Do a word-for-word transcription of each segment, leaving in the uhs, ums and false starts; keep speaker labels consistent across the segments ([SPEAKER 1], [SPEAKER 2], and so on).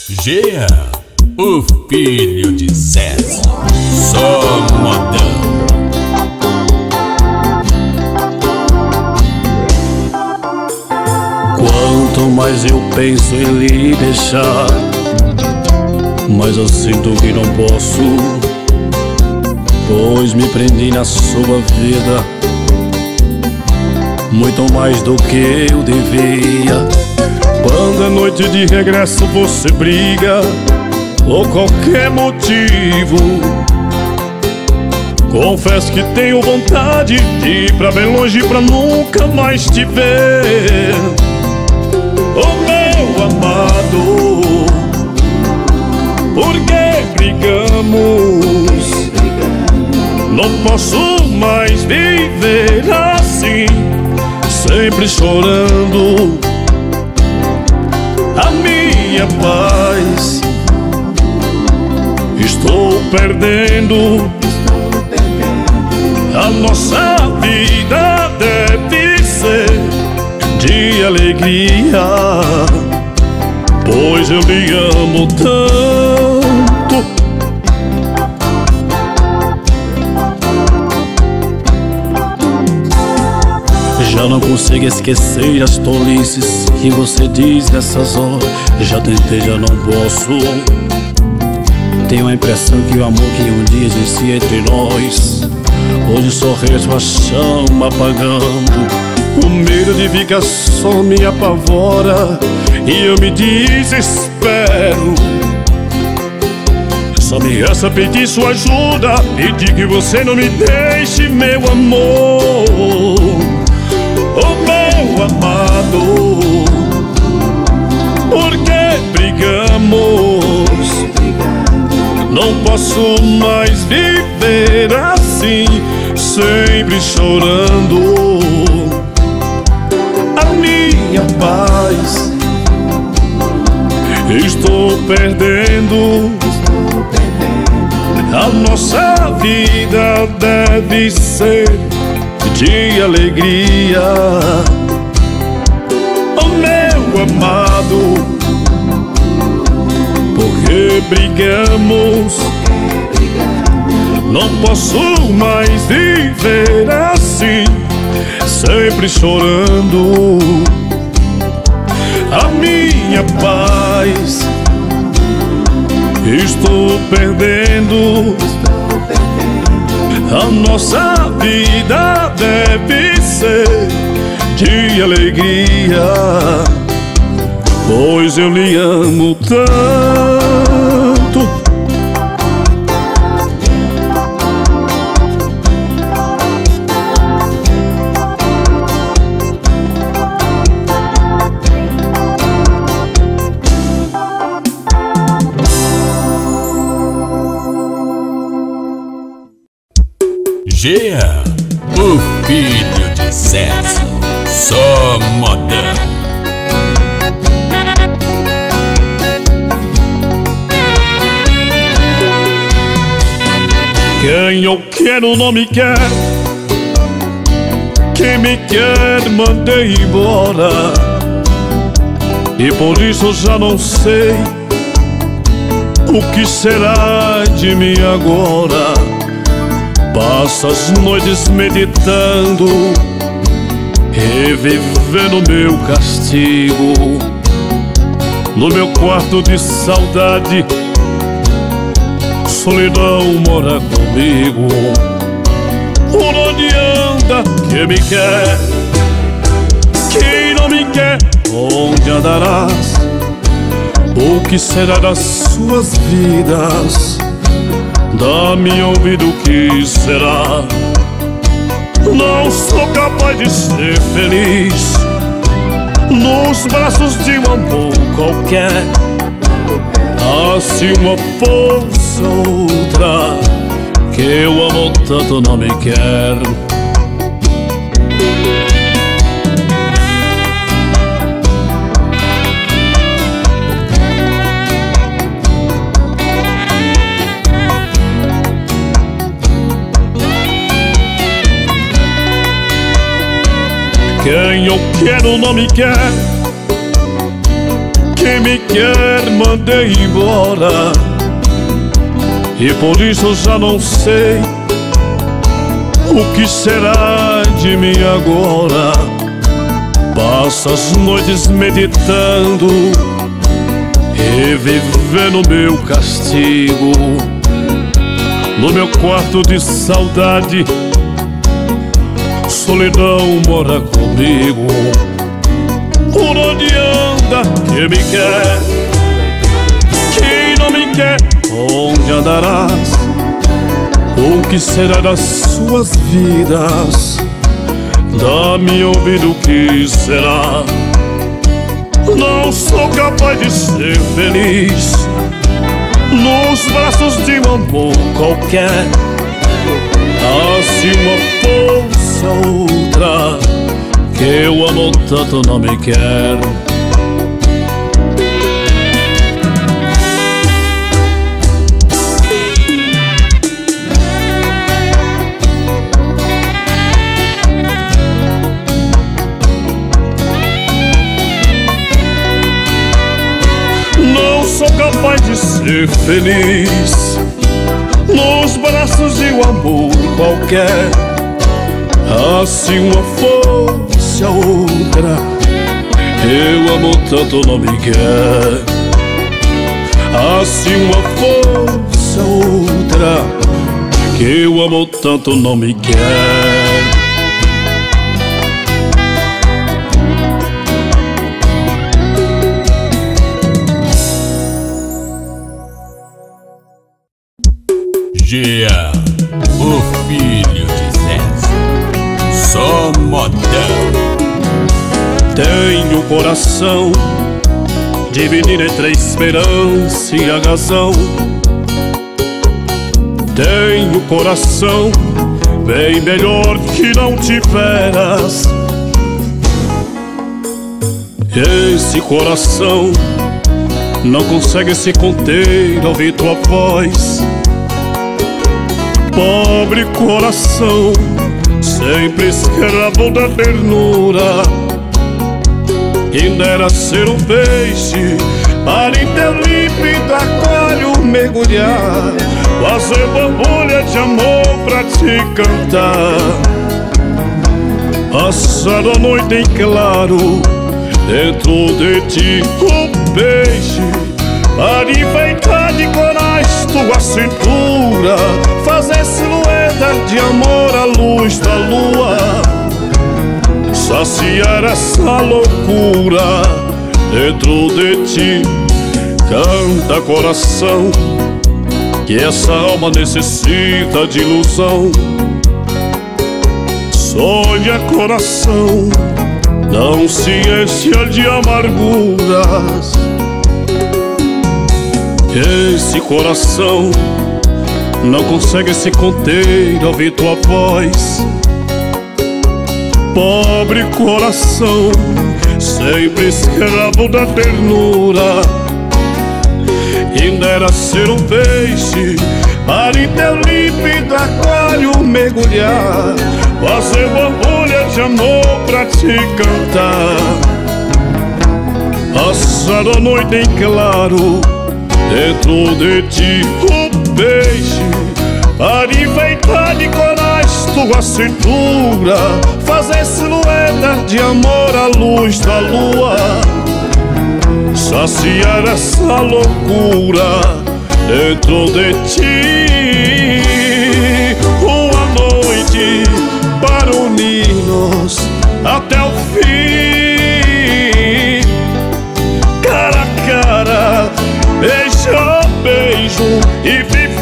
[SPEAKER 1] Jean, o filho de César, só modão.
[SPEAKER 2] Quanto mais eu penso em lhe deixar, mas eu sinto que não posso, pois me prendi na sua vida muito mais do que eu devia. Quando é noite de regresso você briga, por qualquer motivo, confesso que tenho vontade de ir pra bem longe pra nunca mais te ver. Oh meu amado, por que brigamos? Não posso mais viver assim, sempre chorando. A minha paz estou perdendo. A nossa vida deve ser de alegria, pois eu lhe amo tanto. Já não consigo esquecer as tolices que você diz nessas horas. Já tentei, já não posso. Tenho a impressão que o amor que um dia existia entre nós hoje só resta a chama apagando. O medo de ficar só me apavora e eu me desespero. Só me resta pedir sua ajuda, pedir que você não me deixe, meu amor. Oh meu amado, por que brigamos? Não posso mais viver assim, sempre chorando. A minha paz estou perdendo. A nossa vida deve ser de alegria. Oh meu amado, por que brigamos? Não posso mais viver assim, sempre chorando. A minha paz estou perdendo. A nossa vida deve ser de alegria, pois eu lhe amo tanto.
[SPEAKER 1] Jean, o filho de César, só modão.
[SPEAKER 2] Quem eu quero não me quer, quem me quer mandei embora, e por isso já não sei o que será de mim agora. Passo as noites meditando, revivendo meu castigo. No meu quarto de saudade, solidão mora comigo. Por onde anda quem me quer? Quem não me quer, onde andarás? O que será das suas vidas? Dá-me ouvido, o que será? Não sou capaz de ser feliz nos braços de um amor qualquer. Assim uma força outra que eu amo tanto não me quer. Quem eu quero não me quer, quem me quer mandei embora, e por isso já não sei o que será de mim agora. Passo as noites meditando e vivendo meu castigo. No meu quarto de saudade, solidão mora comigo. Por onde anda quem me quer? Quem não me quer, onde andarás? O que será das suas vidas? Dá-me ouvido o que será. Não sou capaz de ser feliz nos braços de um amor qualquer. Assim uma força outra que eu amo tanto não me quer. Não sou capaz de ser feliz nos braços de um amor qualquer. Assim uma força outra eu amo tanto não me quer. Assim uma força outra que eu amo tanto não me quer.
[SPEAKER 1] Jean, o filho de Zézio, só modão.
[SPEAKER 2] Tenho o coração dividido entre a esperança e a razão. Tenho o coração bem melhor que não tiveras. Esse coração não consegue se conter ao ouvir tua voz. Pobre coração, sempre escravo da ternura. Quem dera ser um peixe para em teu límpido aquário mergulhar, fazer borbulha de amor pra te cantar. Passar a noite em claro dentro de ti, um peixe para enfeitar de corais tua cintura, fazer silhueta de amor à luz da lua, saciar essa loucura dentro de ti. Canta coração, que essa alma necessita de ilusão. Sonha coração, não se encha de amarguras. Esse coração não consegue se conter ao ouvir tua voz. Pobre coração, sempre escravo da ternura. Quem dera ser um peixe para em teu límpido aquário mergulhar, fazer borbulha de amor pra te cantar. Passar a noite em claro dentro de ti, um peixe para enfeitar de corais tua cintura, fazer silhueta de amor à luz da lua, saciar essa loucura dentro de ti. Uma noite para unir-nos até o fim, cara a cara, beijo a beijo e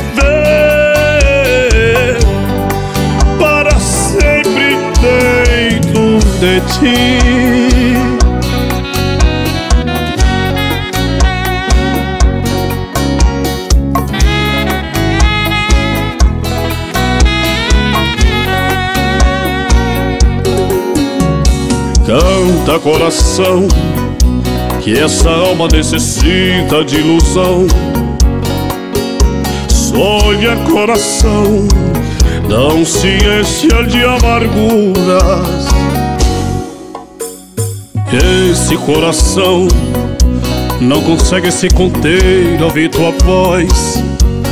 [SPEAKER 2] viver para sempre dentro de ti. Canta coração, que essa alma necessita de ilusão. Sonha coração, não se encha de amarguras. Esse coração não consegue se conter ao ouvir tua voz.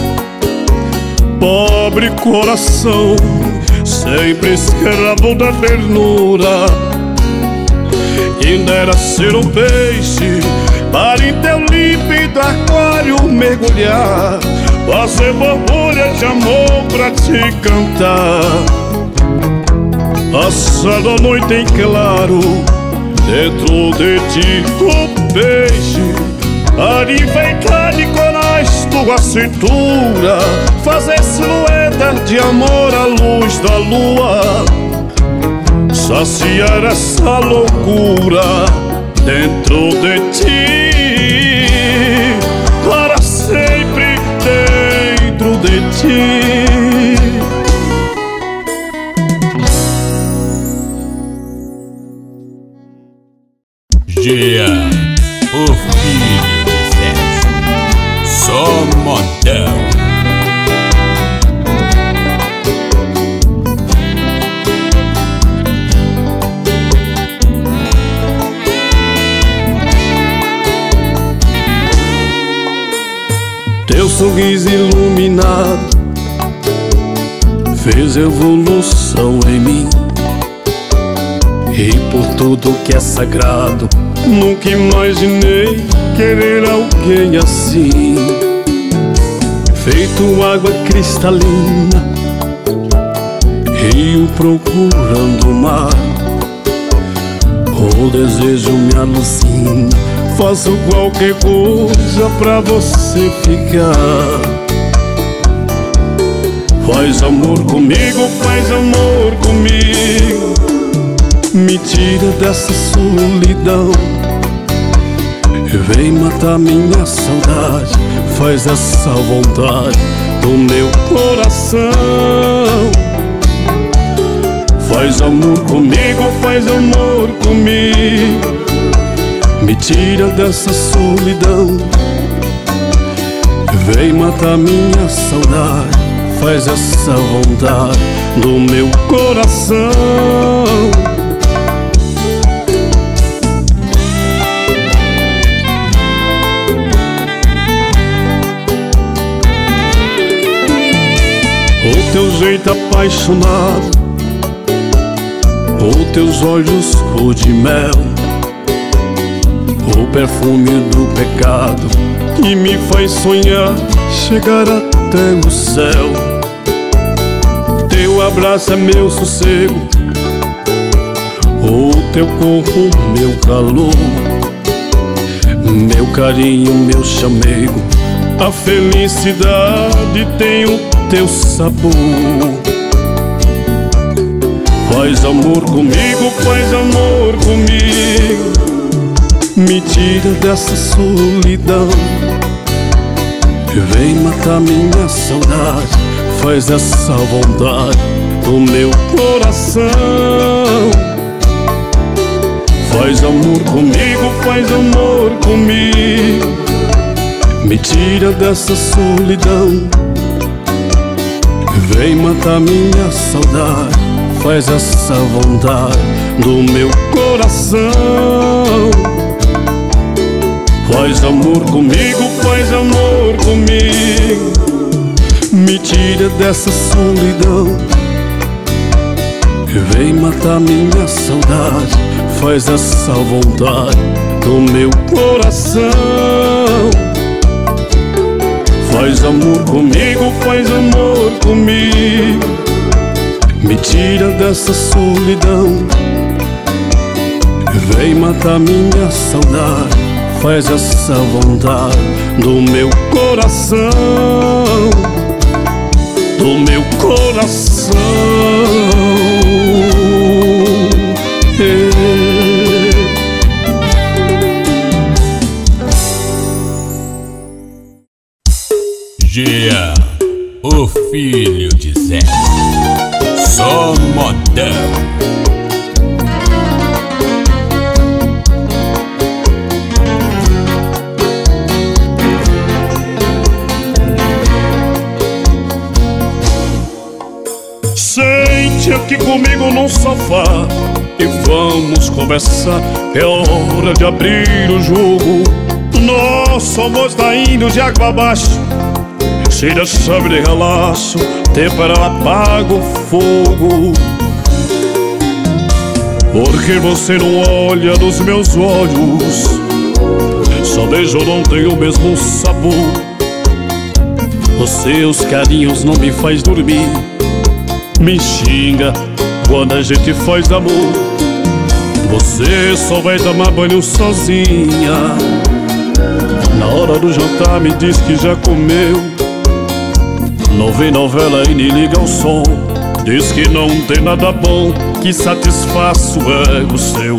[SPEAKER 2] Pobre coração, sempre escravo da ternura, quem dera ser um peixe para em teu límpido aquário mergulhar, fazer borbulha de amor pra te cantar. Passando a noite em claro, dentro de ti o peixe a enfeitar de corais tua cintura, fazer silhueta de amor à luz da lua, saciar essa loucura dentro de ti, para sempre dentro de ti.
[SPEAKER 1] Jean, o filho de Zé, só modão.
[SPEAKER 2] Teu sorriso iluminado fez evolução em mim, e por tudo que é sagrado nunca imaginei querer alguém assim. Feito água cristalina, rio procurando o mar, o desejo me alucina, faço qualquer coisa pra você ficar. Faz amor comigo, faz amor comigo, me tira dessa solidão, vem matar minha saudade, faz essa vontade do meu coração. Faz amor comigo, faz amor comigo, me tira dessa solidão, vem matar minha saudade, faz essa vontade do meu coração. O teu jeito apaixonado, os teus olhos cor de mel, o perfume do pecado que me faz sonhar chegar até o céu. Teu abraço é meu sossego, o teu corpo meu calor, meu carinho, meu chamego, a felicidade tem o teu sabor. Faz amor comigo, faz amor comigo, me tira dessa solidão, vem matar minha saudade, faz essa vontade do meu coração. Faz amor comigo, faz amor comigo, me tira dessa solidão, vem matar minha saudade, faz essa vontade do meu coração. Faz amor comigo, faz amor comigo, me tira dessa solidão, vem matar minha saudade, faz essa vontade do meu coração. Faz amor comigo, faz amor comigo, me tira dessa solidão, vem matar minha saudade, faz essa vontade do meu coração, do meu coração.
[SPEAKER 1] Jean, o filho de Zé, só modão. Sente aqui comigo no sofá e vamos conversar. É hora de abrir o jogo. Nosso amor está indo de água abaixo. Cheira chave de relaxo, tempera apaga o fogo. Porque você não olha nos meus olhos, só beijo não tem o mesmo sabor. Os seus carinhos não me faz dormir, me xinga quando a gente faz amor. Você só vai tomar banho sozinha, na hora do jantar me diz que já comeu. Não vê novela e nem liga o som, diz que não tem nada bom que satisfaça o ego seu.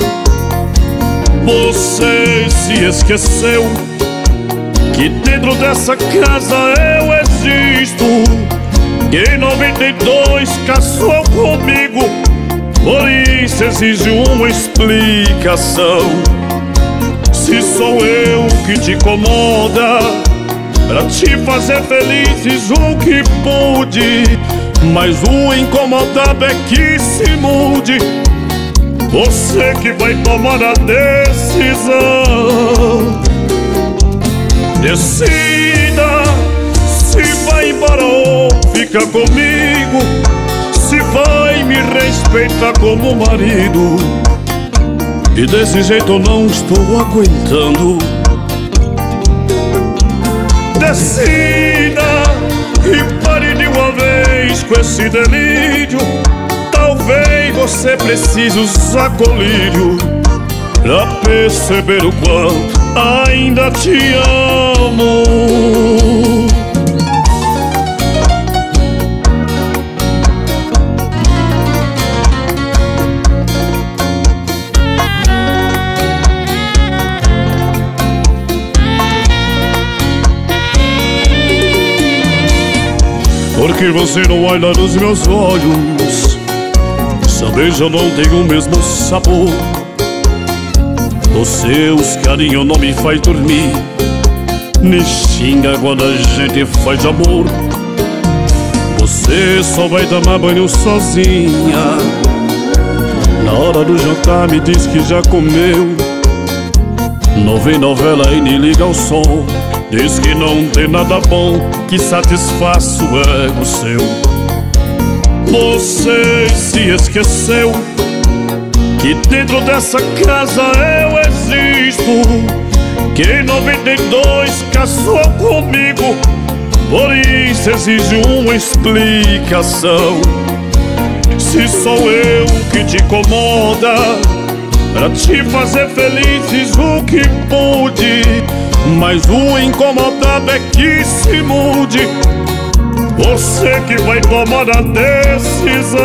[SPEAKER 1] Você se esqueceu que dentro dessa casa eu existo, que em noventa e dois casou comigo, por isso exige uma explicação. Se sou eu que te incomoda, pra te fazer felizes o que pude, mas o incomodado é que se mude. Você que vai tomar a decisão. Decida se vai embora ou fica comigo, se vai me respeitar como marido. E desse jeito eu não estou aguentando. Decida e pare de uma vez com esse delírio. Talvez você precise usar colírio pra perceber o quanto ainda te amo. Porque você não olha nos meus olhos, só beijo não tem o mesmo sabor. Os seus carinhos não me faz dormir, me xinga quando a gente faz amor. Você só vai tomar banho sozinha, na hora do jantar me diz que já comeu. Não vê novela e nem liga o som, diz que não tem nada bom que satisfaça o ego seu. Você se esqueceu que dentro dessa casa eu existo, que em noventa e dois casou comigo, por isso exige uma explicação. Se sou eu que te incomoda, pra te fazer felizes o que pude, mas o incomodado é que se mude. Você que vai tomar a decisão.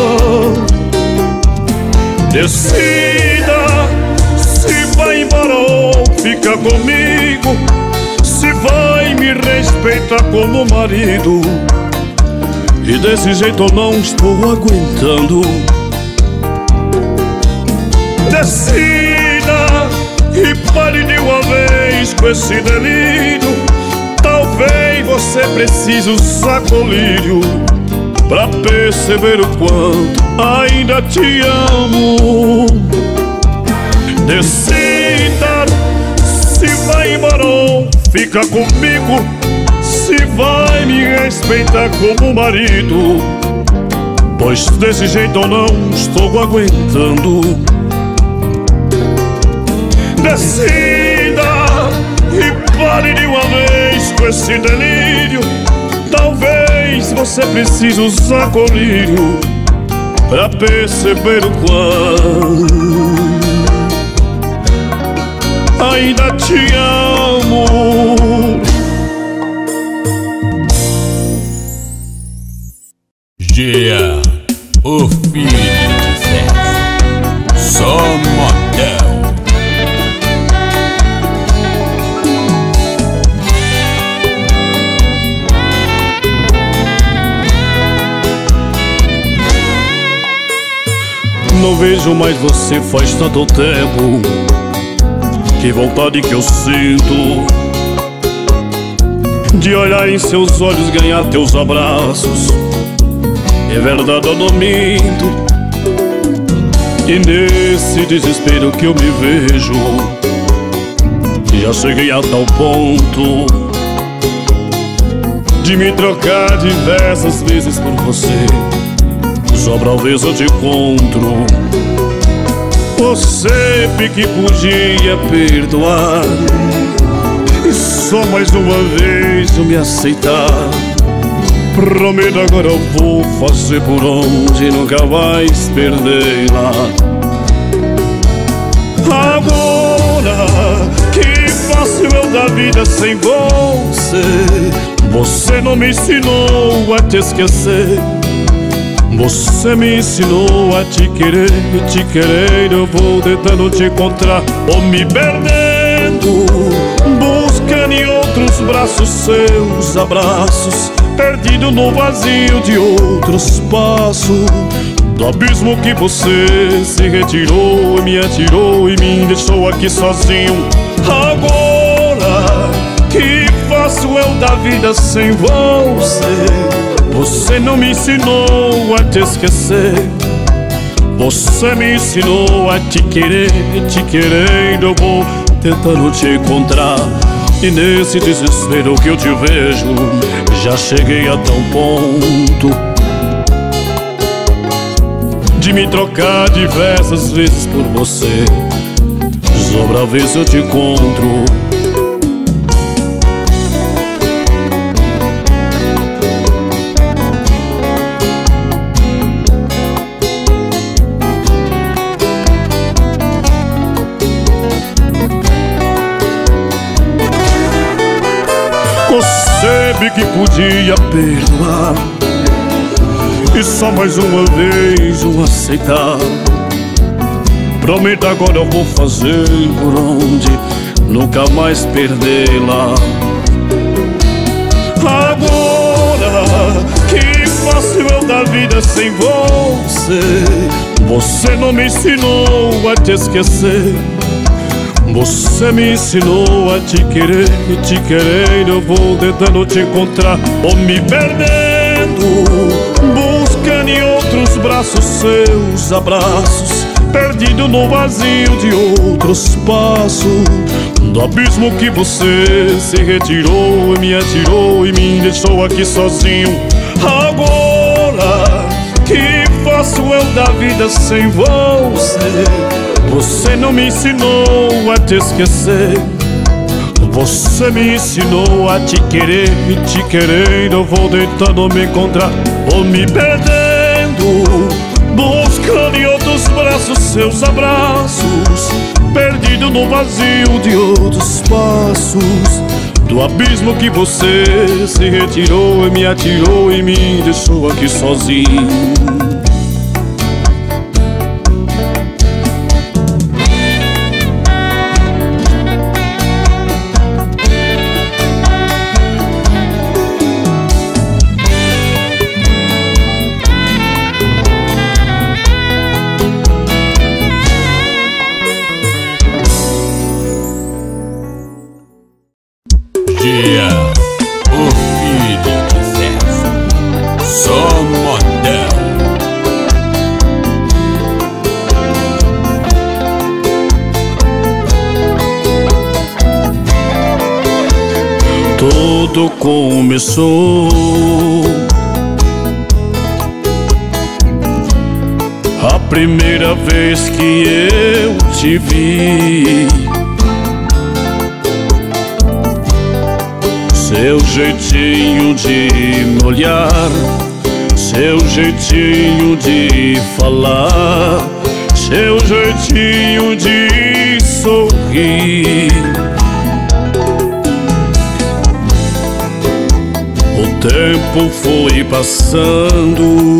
[SPEAKER 1] Decida se vai embora ou fica comigo, se vai me respeitar como marido. E desse jeito eu não estou aguentando. Decida e pare de uma vez com esse delírio. Talvez você precise usar colírio pra perceber o quanto ainda te amo. Decida se vai embora ou fica comigo, se vai me respeitar como marido, pois desse jeito eu não estou aguentando. Decida e pare de uma vez com esse delírio. Talvez você precise usar colírio pra perceber o quanto ainda te amo. Jean, o filho de Zé, só modão.
[SPEAKER 2] Não vejo mais você faz tanto tempo, que vontade que eu sinto de olhar em seus olhos, ganhar teus abraços. É verdade, eu não minto, e nesse desespero que eu me vejo,
[SPEAKER 1] Já cheguei a tal ponto de me trocar diversas vezes por você. Só pra ver se eu te encontro. Você que podia perdoar e só mais uma vez eu me aceitar. Prometo agora eu vou fazer por onde nunca mais perder lá. Agora que faço eu da vida sem você? Você não me ensinou a te esquecer. Você me ensinou a te querer, te querer. Eu vou tentando te encontrar ou me perdendo, buscando em outros braços seus abraços, perdido no vazio de outro espaço, do abismo que você se retirou e me atirou e me deixou aqui sozinho. Agora que faço eu da vida sem você? Você não me ensinou a te esquecer. Você me ensinou a te querer, te querendo eu vou tentando te encontrar. E nesse desespero que eu te vejo, já cheguei a tal ponto de me trocar diversas vezes por você, só pra ver se eu te encontro. Você que podia perdoar e só mais uma vez eu aceitar. Prometo agora eu vou fazer por onde nunca mais perdê-la. Agora que faço eu da vida sem você? Você não me ensinou a te esquecer. Você me ensinou a te querer, te querer. Eu vou tentando te encontrar ou me perdendo, buscando em outros braços seus abraços, perdido no vazio de outro espaço, do abismo que você se retirou e me atirou e me deixou aqui sozinho. Agora que faço eu da vida sem você? Você não me ensinou a te esquecer. Você me ensinou a te querer, te querer. Eu vou tentando me encontrar ou me perdendo, buscando em outros braços seus abraços, perdido no vazio de outros passos, do abismo que você se retirou e me atirou e me deixou aqui sozinho.
[SPEAKER 3] O filho de Zezo, sou modão.
[SPEAKER 1] Tudo começou a primeira vez que eu te vi. Seu jeitinho de me olhar, seu jeitinho de falar, seu jeitinho de sorrir. O tempo foi passando,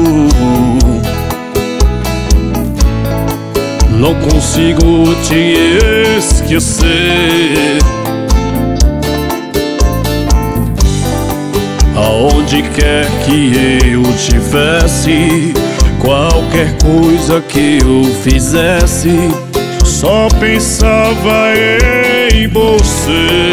[SPEAKER 1] não consigo te esquecer. Aonde quer que eu tivesse, qualquer coisa que eu fizesse, só pensava em você.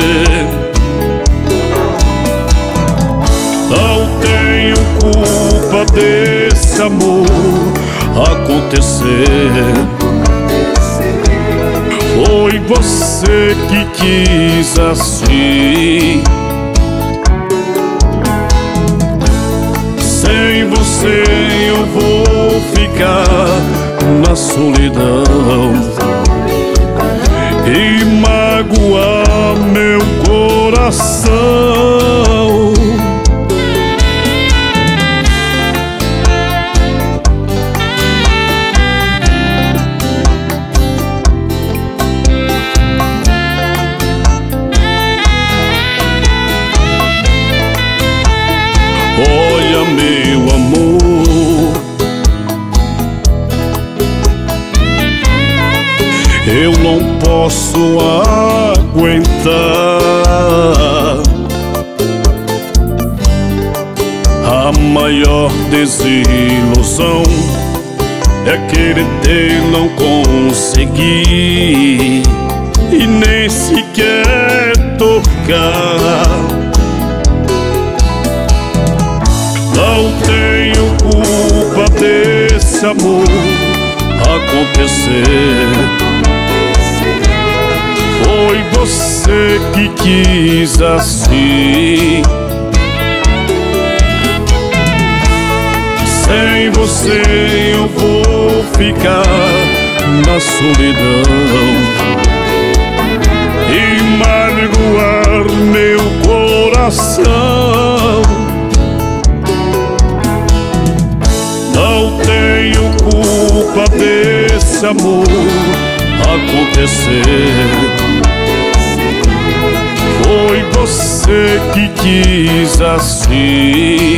[SPEAKER 1] Não tenho culpa desse amor acontecer. Foi você que quis assim. Sem você eu vou ficar na solidão e magoar meu coração. Olha, meu amor, eu não posso aguentar a maior desilusão é querer ter, não conseguir e nem sequer tocar. Não tenho culpa desse amor acontecer. Foi você que quis assim. Sem você eu vou ficar na solidão e magoar meu coração. Não tenho culpa desse amor acontecer. Foi você que quis assim.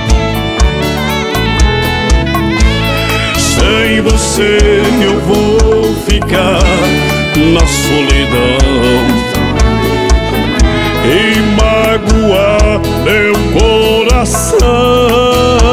[SPEAKER 1] Sem você eu vou ficar na solidão e magoar meu coração.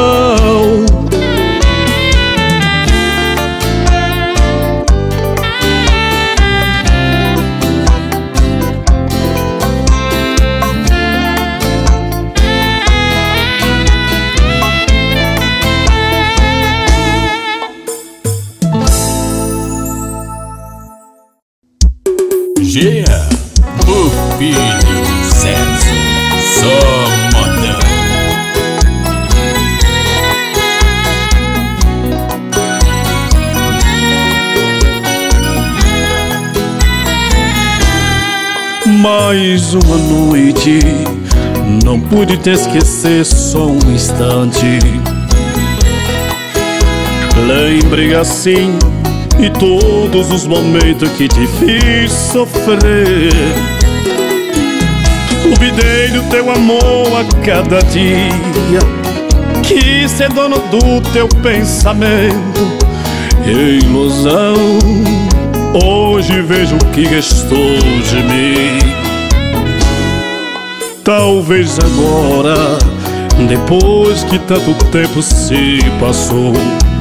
[SPEAKER 3] Jean, o filho César, só modão.
[SPEAKER 2] Mais uma noite, não pude te esquecer só um instante. Lembrei assim e todos os momentos que te fiz sofrer. Duvidei do teu amor a cada dia, quis ser dono do teu pensamento. Ilusão, hoje vejo o que restou de mim. Talvez agora, depois que tanto tempo se passou,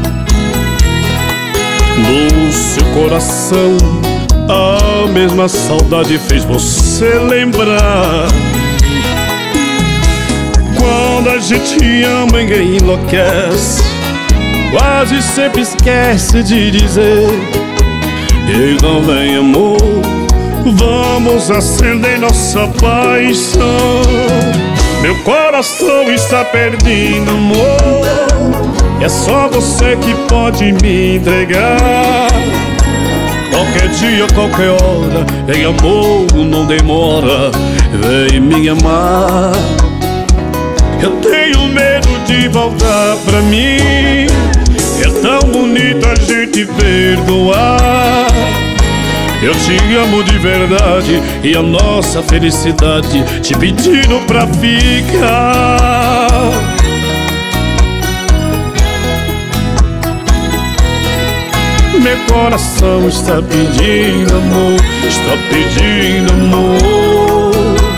[SPEAKER 2] no seu coração a mesma saudade fez você lembrar. Quando a gente ama ninguém enlouquece, quase sempre esquece de dizer: então vem amor, vamos acender nossa paixão. Meu coração está perdendo amor, é só você que pode me entregar. Qualquer dia, qualquer hora, em amor não demora, vem me amar. Eu tenho medo de voltar pra mim, é tão bonito a gente perdoar. Eu te amo de verdade e a nossa felicidade te pedindo pra ficar. Meu coração está pedindo amor, está pedindo amor.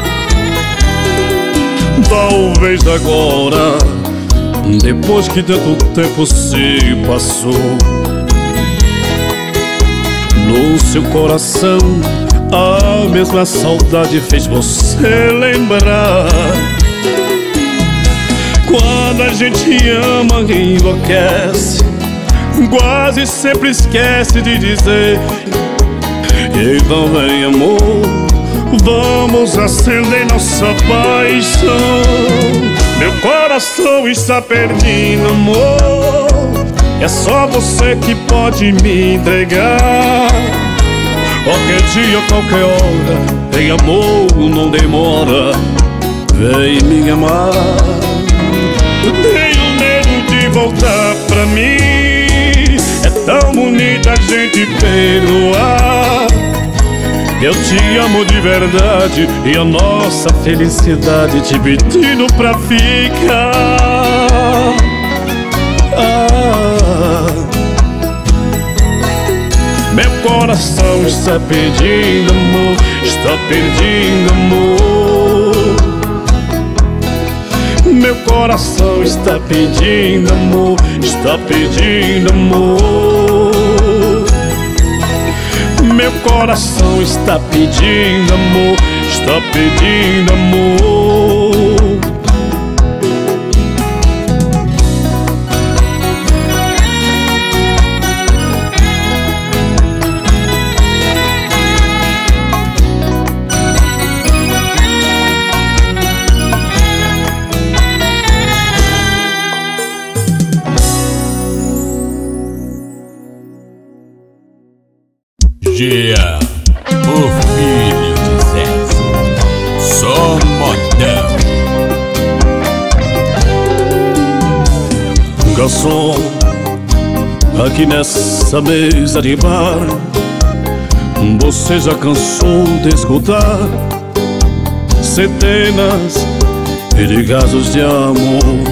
[SPEAKER 2] Talvez agora, depois que tanto tempo se passou, no seu coração a mesma saudade fez você lembrar. Quando a gente ama enlouquece, quase sempre esquece de dizer:
[SPEAKER 1] Então vem, amor, vamos acender nossa paixão. Meu coração está perdido, amor, é só você que pode me entregar. Qualquer dia, qualquer hora, vem, amor, não demora, vem me amar. Tenho medo de voltar pra mim, é tão bonita a gente perdoar. Eu te amo de verdade e a nossa felicidade te pedindo pra ficar. Ah, meu coração está pedindo amor, está pedindo amor. Meu coração está pedindo amor, está pedindo amor. Meu coração está pedindo amor, está pedindo amor.
[SPEAKER 3] Jean, o filho de Zezé, só modão.
[SPEAKER 1] Garçom, aqui nessa mesa de bar, você já cansou de escutar centenas de casos de amor.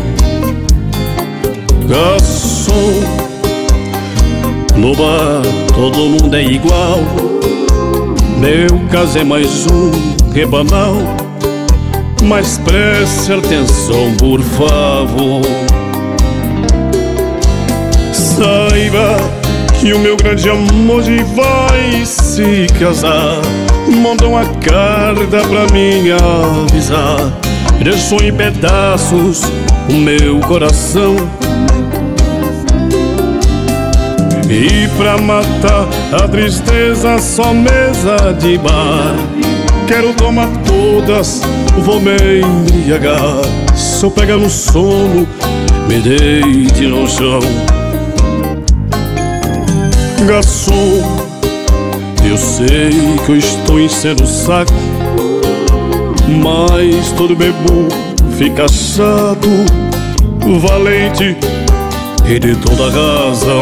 [SPEAKER 1] Garçom, no bar todo mundo é igual, meu caso é mais um que banal. Mas preste atenção, por favor. Saiba que o meu grande amor já vai se casar. Mandou uma carta pra mim avisar, deixou em pedaços o meu coração. E pra matar a tristeza, só mesa de bar. Quero tomar todas, vou me embriagar. Se eu pegar no sono, me deite no chão. Garçom, eu sei que eu estou enchendo o saco, mas todo bebo fica chato. Valente e de toda razão.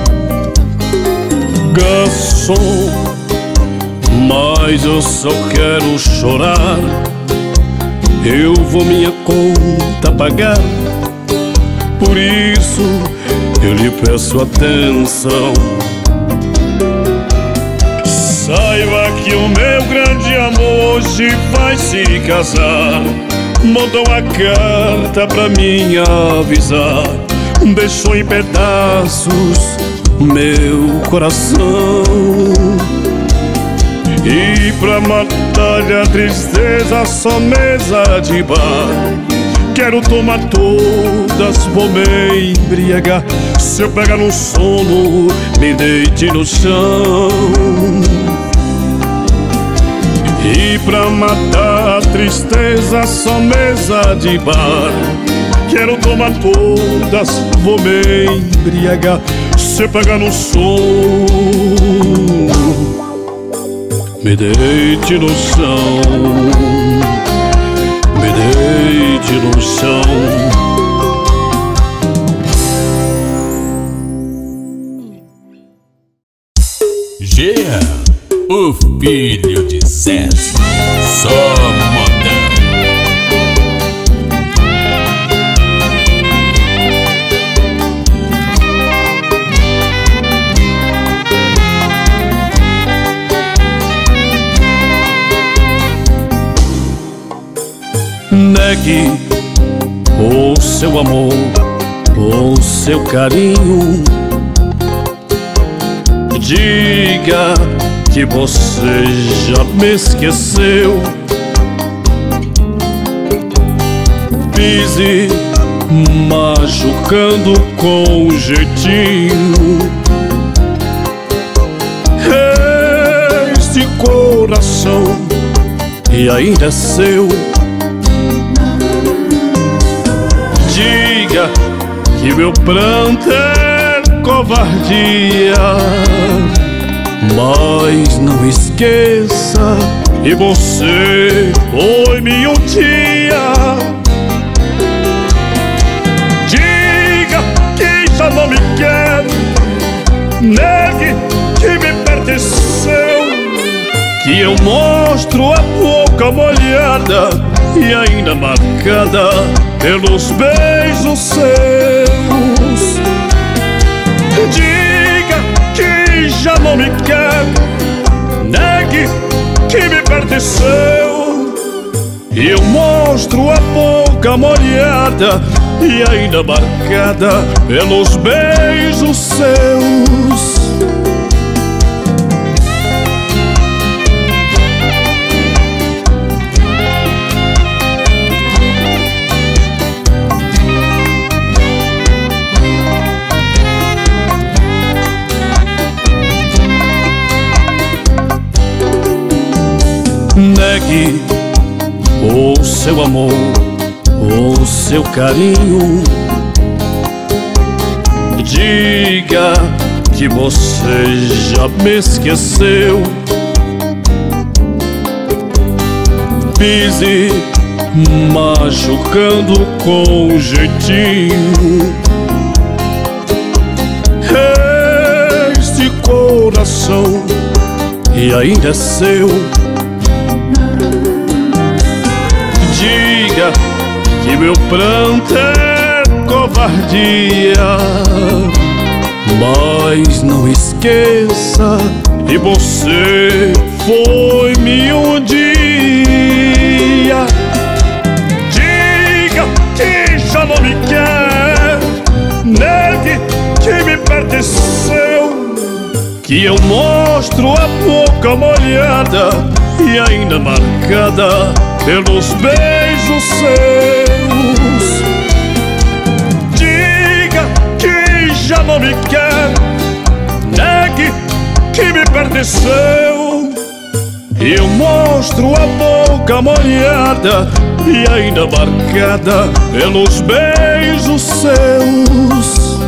[SPEAKER 1] Garçom, mas eu só quero chorar. Eu vou minha conta pagar, por isso eu lhe peço atenção. Saiba que o meu grande amor hoje vai se casar. Mandou a carta pra mim avisar, deixou em pedaços meu coração. E pra matar a tristeza, só mesa de bar. Quero tomar todas, vou me embriagar. Se eu pegar no sono, me deite no chão. E pra matar a tristeza, só mesa de bar. Quero tomar todas, vou me embriagar. Se eu pegar no sono, me deite no chão, me deite no chão.
[SPEAKER 3] Jean, o filho de Zezé, só modão.
[SPEAKER 1] Negue o seu amor, o seu carinho. Diga que você já me esqueceu. Pise machucando com jeitinho. coração e ainda é seu. Diga que meu pranto é covardia, mas não esqueça que você foi-me um dia. Diga que já não me quer, negue que me pertenceu, que eu mostro a boca molhada e ainda marcada pelos beijos seus. Diga que já não me quer, negue que me pertenceu, e eu mostro a boca molhada e ainda marcada pelos beijos seus. Negue o seu amor, o seu carinho. Diga que você já me esqueceu. Pise machucando com jeitinho este coração e ainda é seu. Diga que meu pranto é covardia, mas não esqueça que você foi-me um dia. Diga que já não me quer, negue que me pertenceu, que eu mostro a boca molhada e ainda marcada pelos beijos seus. Diga que já não me quer, negue que me pertenceu, e eu mostro a boca molhada e ainda marcada pelos beijos seus.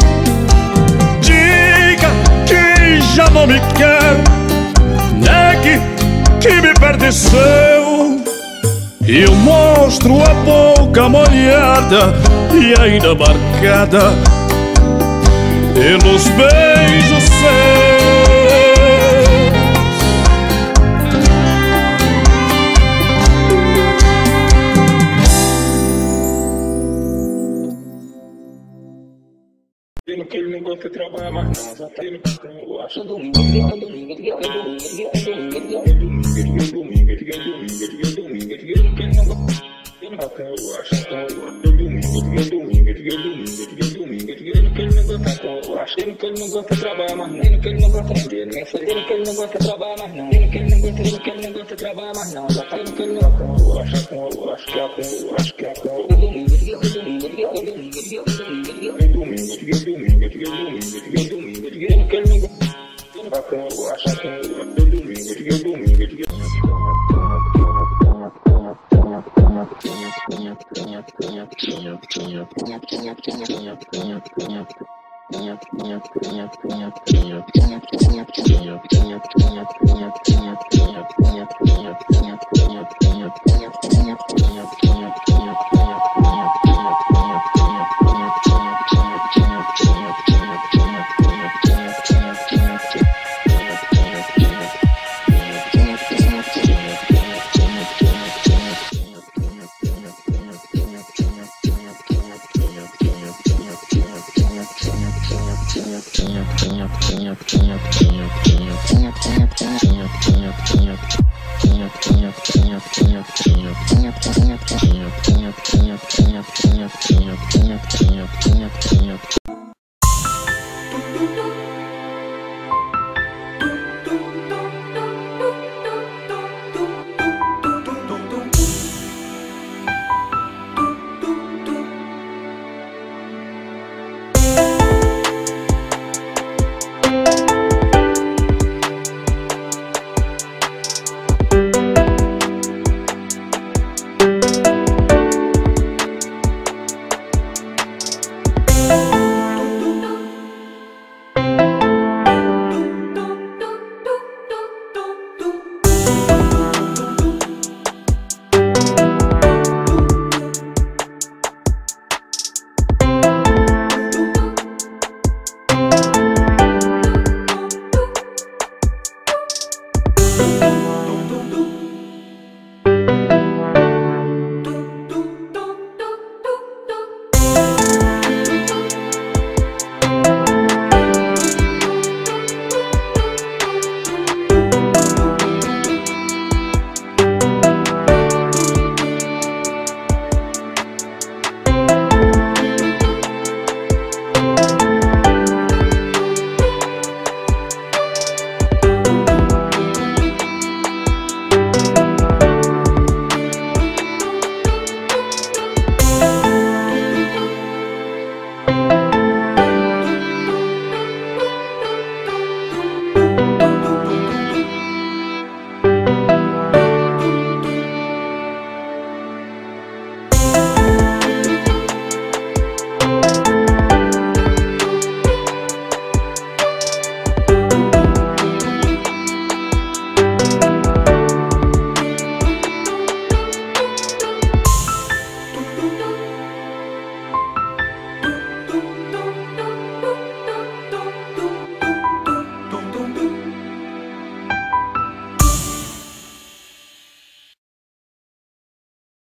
[SPEAKER 1] Diga que já não me quer, negue que me pertenceu, e eu mostro a boca molhada e ainda marcada pelos beijos seus.
[SPEAKER 4] Pelo que ele não gosta de trabalhar mais não, já tá indo pra cama, eu acho. Domingo, domingo, domingo, domingo, domingo, domingo, domingo, domingo, que ele não gosta. Eu acho, domingo, domingo, domingo, domingo, que ele não gosta, eu acho. Que ele não gosta de trabalhar mais não, que ele não gosta de dinheiro, nem sei. Que ele não gosta de trabalhar mais não, que ele não gosta, que ele não gosta de trabalhar mais não, já tá indo que ele não gosta. Eu acho, eu acho que é a eu acho que é a domingo, domingo, domingo, domingo, domingo,